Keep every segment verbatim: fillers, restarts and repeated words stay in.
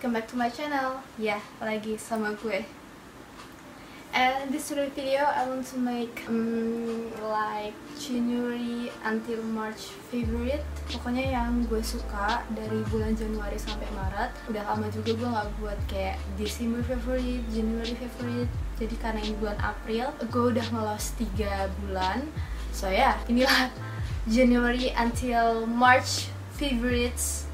welcome back to my channel. Ya, yeah, lagi sama gue. And this video I want to make um, like January until March favorite. Pokoknya yang gue suka dari bulan Januari sampai Maret. Udah lama juga gue nggak buat kayak December favorite, January favorite. Jadi karena ini bulan April, gue udah ngelos tiga bulan. So ya, yeah, inilah January until March favorites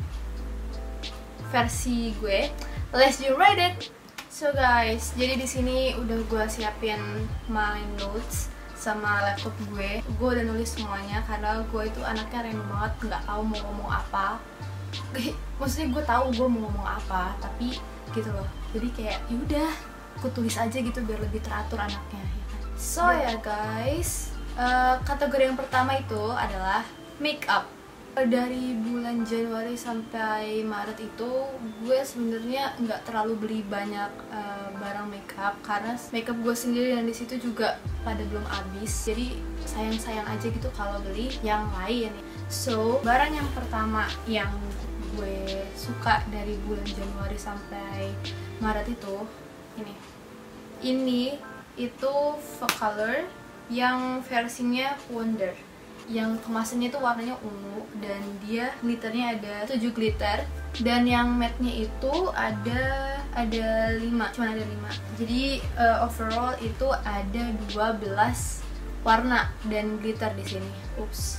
versi gue. Let's get read it. So guys, jadi di sini udah gue siapin my notes sama laptop gue. Gue udah nulis semuanya karena gue itu anaknya random banget, nggak tahu mau ngomong apa. Maksudnya gue tahu gue mau ngomong apa, tapi gitu loh. Jadi kayak yaudah, gue tulis aja gitu biar lebih teratur anaknya. Ya kan? So ya guys, uh, kategori yang pertama itu adalah makeup. Dari bulan Januari sampai Maret itu gue sebenarnya nggak terlalu beli banyak uh, barang makeup karena makeup gue sendiri dan di situ juga pada belum habis, jadi sayang-sayang aja gitu kalau beli yang lain. So barang yang pertama yang gue suka dari bulan Januari sampai Maret itu ini ini itu Faux Color yang versinya Wonder, yang kemasannya itu warnanya ungu dan dia glitternya ada tujuh glitter, dan yang matte-nya itu ada ada lima, cuma ada lima. Jadi uh, overall itu ada dua belas warna dan glitter di sini. Ups.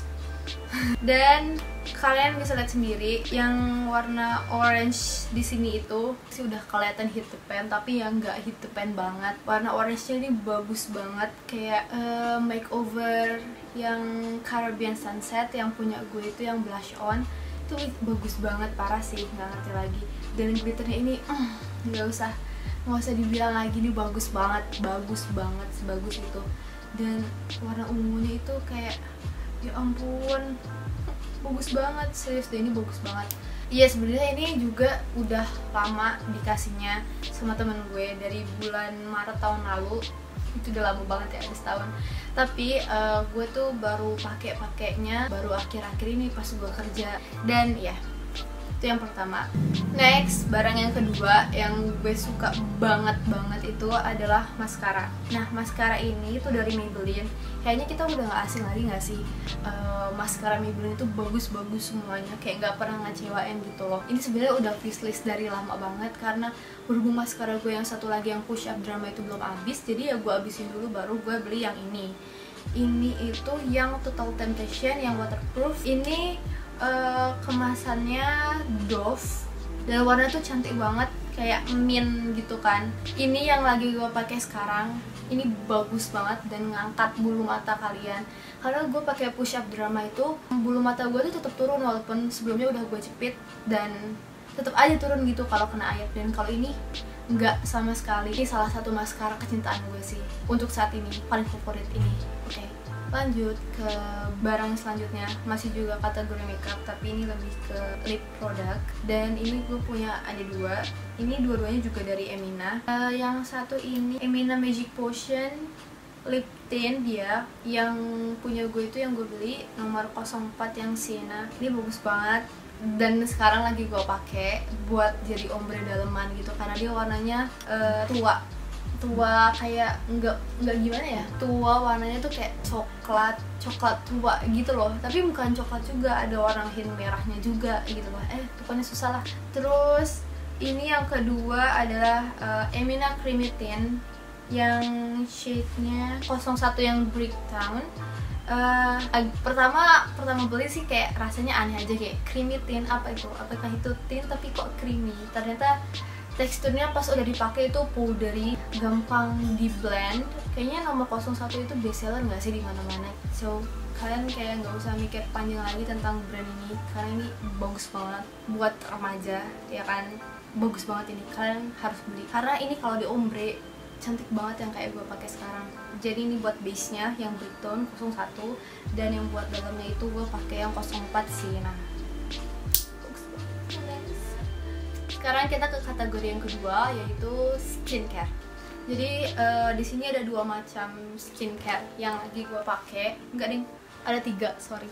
Dan kalian bisa lihat sendiri yang warna orange di sini itu sih udah kelihatan hit the pan, tapi yang nggak hit the pan banget. Warna orange-nya ini bagus banget, kayak uh, makeover yang Caribbean Sunset yang punya gue itu yang blush on itu bagus banget, parah sih, nggak ngerti lagi. Dan glitternya ini nggak uh, usah nggak usah dibilang lagi, ini bagus banget, bagus banget, sebagus itu. Dan warna ungunya itu kayak ya ampun, bagus banget, serius deh, ini bagus banget. Iya, sebenarnya ini juga udah lama dikasihnya sama temen gue dari bulan Maret tahun lalu. Itu udah lama banget ya, ada setahun. Tapi uh, gue tuh baru pakai pakainya baru akhir-akhir ini pas gue kerja. Dan ya, itu yang pertama. Next, barang yang kedua yang gue suka banget banget itu adalah maskara. Nah, maskara ini tuh dari Maybelline. Kayaknya kita udah gak asing lagi gak sih? Uh, maskara Maybelline itu bagus-bagus semuanya, kayak gak pernah ngecewain gitu loh. Ini sebenarnya udah wishlist dari lama banget karena berhubung maskara gue yang satu lagi yang Push Up Drama itu belum habis, jadi ya gue habisin dulu baru gue beli yang ini. Ini itu yang Total Temptation yang waterproof. Ini uh, kemasannya Dove dan warna tuh cantik banget, kayak mint gitu kan. Ini yang lagi gue pakai sekarang. Ini bagus banget dan ngangkat bulu mata kalian. Karena gue pakai Push Up Drama itu bulu mata gue tuh tetap turun walaupun sebelumnya udah gue jepit, dan tetap aja turun gitu kalau kena air. Dan kalau ini nggak sama sekali. Ini salah satu maskara kecintaan gue sih untuk saat ini, paling favorit ini. Oke, okay. Lanjut ke barang selanjutnya, masih juga kategori makeup tapi ini lebih ke lip product. Dan ini gue punya ada dua, ini dua-duanya juga dari Emina. Uh, yang satu ini Emina Magic Potion lip tint, dia yang punya gue itu yang gue beli nomor nol empat yang Sienna. Ini bagus banget dan sekarang lagi gue pakai buat jadi ombre daleman gitu karena dia warnanya uh, tua tua kayak nggak nggak gimana ya, tua warnanya tuh kayak coklat coklat tua gitu loh, tapi bukan coklat juga, ada warna hint merahnya juga gitu loh. Eh pokoknya susah lah. Terus ini yang kedua adalah uh, Emina Creamy Tint yang shade-nya nol satu yang Bricktown. Uh, pertama pertama beli sih kayak rasanya aneh aja, kayak creamy tint, apa itu, apakah itu tint tapi kok creamy. Ternyata teksturnya pas udah dipakai itu powdery, gampang di blend. Kayaknya nomor nol satu itu best seller nggak sih di mana-mana. So kalian kayak nggak usah mikir panjang lagi tentang brand ini karena ini bagus banget buat remaja ya kan, bagus banget ini, kalian harus beli karena ini kalau di ombre cantik banget yang kayak gue pakai sekarang. Jadi ini buat base nya yang Bricktown nol satu dan yang buat dalamnya itu gue pakai yang nol empat sih. Nah, sekarang kita ke kategori yang kedua yaitu skincare. Jadi uh, di sini ada dua macam skincare yang lagi gue pakai. Enggak ding, ada tiga, sorry.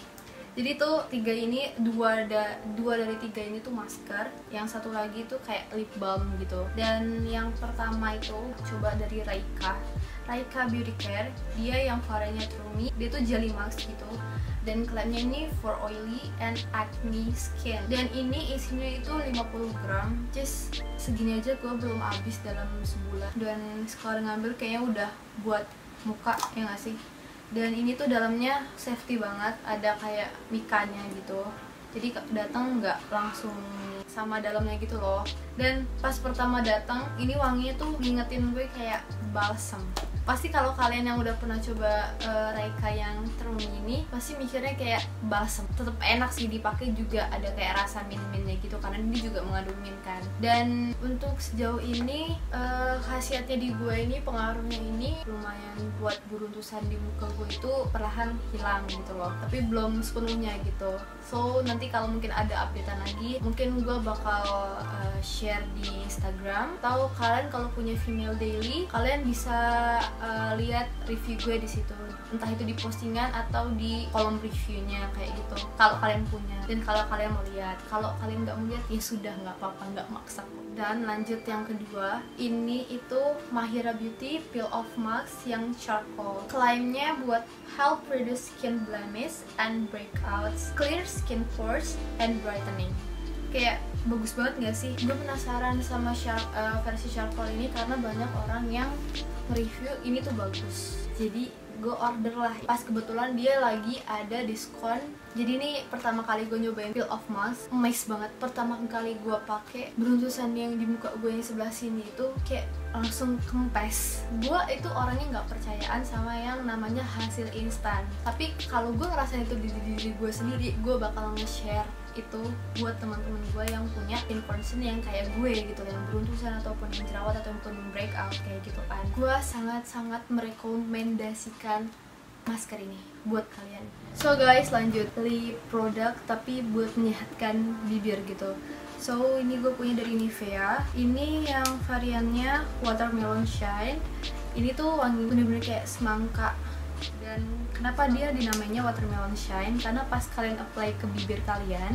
Jadi tuh tiga ini, dua da, dua dari tiga ini tuh masker, yang satu lagi tuh kayak lip balm gitu. Dan yang pertama itu coba dari Raika, Raika Beauty Care. Dia yang variannya True Me, dia tuh jelly mask gitu. Dan klaimnya ini for oily and acne skin. Dan ini isinya itu lima puluh gram. Just segini aja gue belum habis dalam sebulan. Dan sekarang ngambil kayaknya udah buat muka, ya nggak sih? Dan ini tuh dalamnya safety banget, ada kayak mikanya gitu. Jadi datang nggak langsung sama dalamnya gitu loh. Dan pas pertama datang, ini wanginya tuh ngingetin gue kayak balsam. Pasti kalau kalian yang udah pernah coba uh, Raika yang True Me ini pasti mikirnya kayak balsam. Tetap enak sih dipakai, juga ada kayak rasa mint-mintnya gitu karena ini juga mengandung mint kan. Dan untuk sejauh ini uh, khasiatnya di gue ini, pengaruhnya ini lumayan buat beruntusan di muka gue itu perlahan hilang gitu loh. Tapi belum sepenuhnya gitu. So nanti kalau mungkin ada updatean lagi, mungkin gue bakal uh, share di Instagram. Atau kalian kalau punya Female Daily, kalian bisa uh, lihat review gue di situ. Entah itu di postingan atau di kolom reviewnya kayak gitu. Kalau kalian punya dan kalau kalian mau lihat. Kalau kalian nggak mau lihat ya sudah, nggak apa-apa, nggak maksa. Dan lanjut yang kedua, ini itu Mahira Beauty Peel Off Mask yang charcoal. Klaimnya buat help reduce skin blemish and breakouts, clear skin pores and brightening. Kayak bagus banget gak sih? Gue penasaran sama char uh, versi charcoal ini karena banyak orang yang review ini tuh bagus. Jadi gue order lah. Pas kebetulan dia lagi ada diskon. Jadi ini pertama kali gue nyobain peel off mask, amazed banget. Pertama kali gue pakai, beruntusan yang di muka gue yang sebelah sini itu kayak langsung kempes. Gue itu orangnya nggak percayaan sama yang namanya hasil instan. Tapi kalau gue ngerasain itu di diri gue sendiri, gue bakal nge-share itu buat teman-teman gue yang punya skin concern yang kayak gue gitu, yang beruntusan ataupun yang jerawat ataupun yang breakout kayak gitu kan. Gue sangat-sangat merekomendasikan masker ini buat kalian. So guys, lanjut lip product tapi buat menyehatkan bibir gitu. So ini gue punya dari Nivea. Ini yang variannya Watermelon Shine. Ini tuh wangi bener-bener kayak semangka. Dan kenapa dia dinamainya Watermelon Shine? Karena pas kalian apply ke bibir kalian,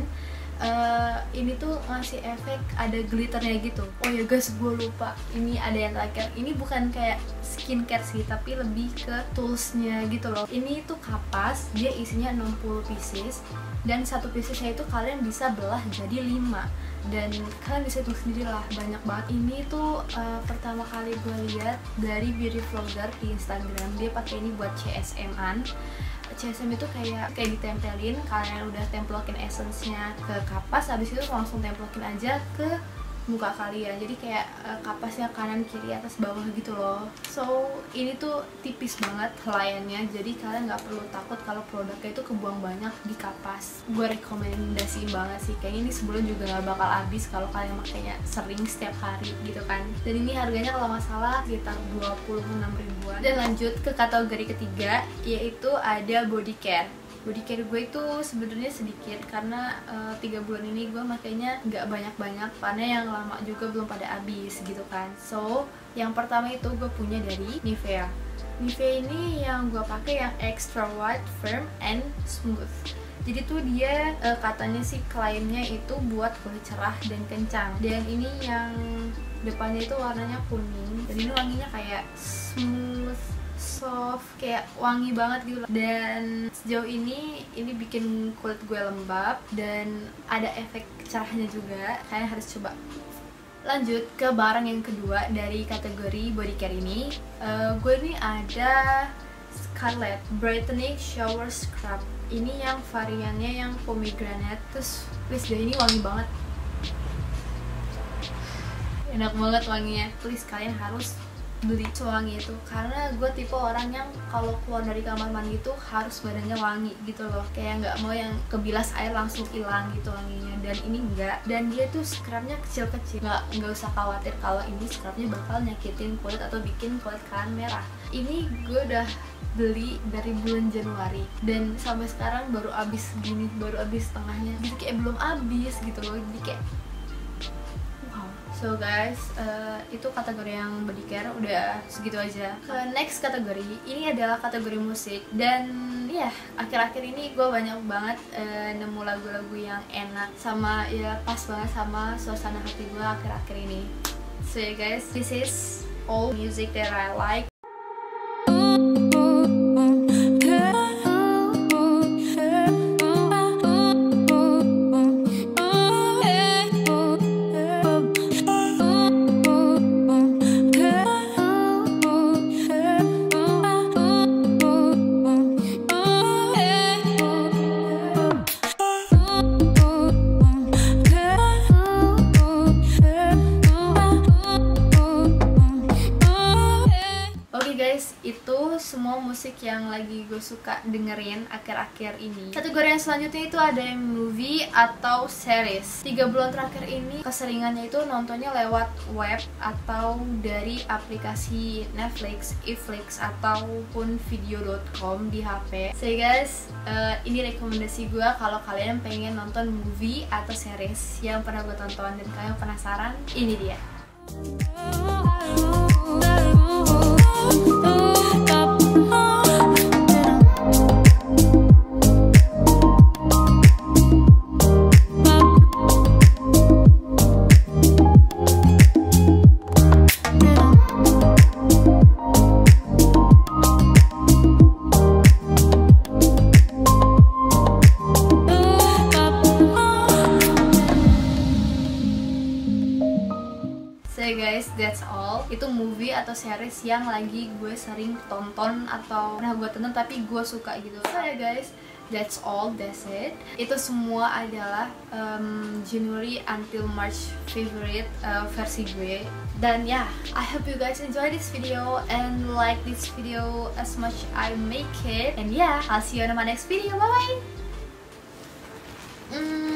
uh, ini tuh ngasih efek ada glitternya gitu. Oh ya guys, gue lupa, ini ada yang terakhir. Ini bukan kayak skincare sih, tapi lebih ke toolsnya gitu loh. Ini tuh kapas, dia isinya enam puluh pieces. Dan satu piecesnya itu kalian bisa belah jadi lima. Dan kalian bisa hitung sendiri lah, banyak banget. Ini tuh uh, pertama kali gue lihat dari beauty vlogger di Instagram. Dia pakai ini buat C S M-an. C S M itu kayak kayak ditempelin, kalian udah templokin essence-nya ke kapas, habis itu langsung templokin aja ke muka kalian. Jadi kayak uh, kapasnya kanan kiri atas bawah gitu loh. So ini tuh tipis banget helaiannya, jadi kalian nggak perlu takut kalau produknya itu kebuang banyak di kapas. Gue rekomendasiin banget sih, kayaknya ini sebulan juga nggak bakal habis kalau kalian makanya sering setiap hari gitu kan. Dan ini harganya kalau nggak salah sekitar dua puluh enam ribuan. Dan lanjut ke kategori ketiga, yaitu ada body care. Body care gue itu sebenarnya sedikit karena uh, tiga bulan ini gue makainya nggak banyak-banyak, karena yang lama juga belum pada habis gitu kan. So yang pertama itu gue punya dari Nivea. Nivea ini yang gue pakai yang extra white, firm and smooth. Jadi tuh dia uh, katanya sih klaimnya itu buat kulit cerah dan kencang. Dan ini yang depannya itu warnanya kuning. Dan ini wanginya kayak smooth, soft, kayak wangi banget gitu. Dan sejauh ini ini bikin kulit gue lembab dan ada efek cerahnya juga. Kalian harus coba. Lanjut ke barang yang kedua dari kategori body care ini. uh, gue ini ada Scarlett Brightening Shower Scrub. Ini yang variannya yang pomegranate. Terus please deh, ini wangi banget, enak banget wanginya. Please kalian harus beli sewangi itu, karena gue tipe orang yang kalau keluar dari kamar mandi itu harus badannya wangi gitu loh, kayak nggak mau yang kebilas air langsung hilang gitu wanginya. Dan ini enggak, dan dia tuh scrubnya kecil-kecil, nggak nggak usah khawatir kalau ini scrubnya bakal nyakitin kulit atau bikin kulit kalian merah. Ini gue udah beli dari bulan Januari dan sampai sekarang baru habis segini, baru habis setengahnya, jadi kayak belum habis gitu loh. Jadi kayak wow, So guys, uh, itu kategori yang berdikar, udah segitu aja. Ke next kategori, ini adalah kategori musik. Dan ya, yeah, akhir-akhir ini gue banyak banget uh, nemu lagu-lagu yang enak sama ya pas banget sama suasana hati gue akhir-akhir ini. So yeah guys, this is all music that I like. Itu semua musik yang lagi gue suka dengerin akhir-akhir ini. Kategori yang selanjutnya itu ada yang movie atau series. Tiga bulan terakhir ini keseringannya itu nontonnya lewat web atau dari aplikasi Netflix, Iflix ataupun video dot com di H P. So guys, uh, ini rekomendasi gue kalau kalian pengen nonton movie atau series yang pernah gue tonton dan kalian penasaran, ini dia. So guys, that's all. Itu movie atau series yang lagi gue sering tonton atau pernah gue tonton tapi gue suka gitu. So ya guys, that's all, that's it. Itu semua adalah um, January until March favorite uh, versi gue. Dan ya, yeah, I hope you guys enjoy this video and like this video as much I make it. And yeah, I'll see you on my next video. Bye bye. Mm.